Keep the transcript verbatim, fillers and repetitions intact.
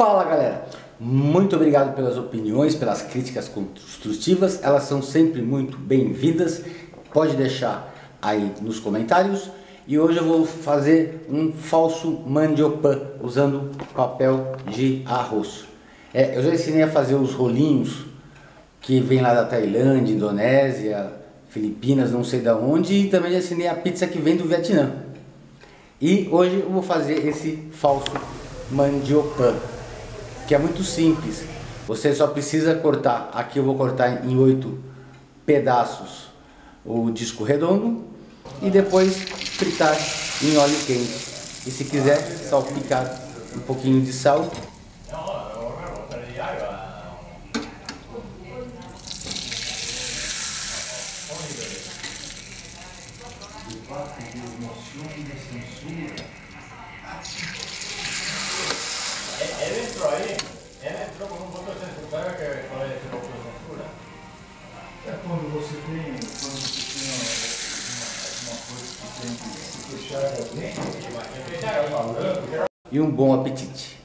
Fala galera, muito obrigado pelas opiniões, pelas críticas construtivas, elas são sempre muito bem-vindas, pode deixar aí nos comentários. E hoje eu vou fazer um falso mandiopan usando papel de arroz. É, eu já ensinei a fazer os rolinhos que vem lá da Tailândia, Indonésia, Filipinas, não sei da onde, e também já ensinei a pizza que vem do Vietnã. E hoje eu vou fazer esse falso mandiopan, que é muito simples. Você só precisa cortar, aqui eu vou cortar em oito pedaços o disco redondo e depois fritar em óleo quente. E se quiser salpicar um pouquinho de sal. Él entró ahí, él entró con un voto de ¿sabe que cuál es el voto de censura? É quando você tem, quando você tem uma, uma coisa que tem que se fechar alguém, E um bom apetite.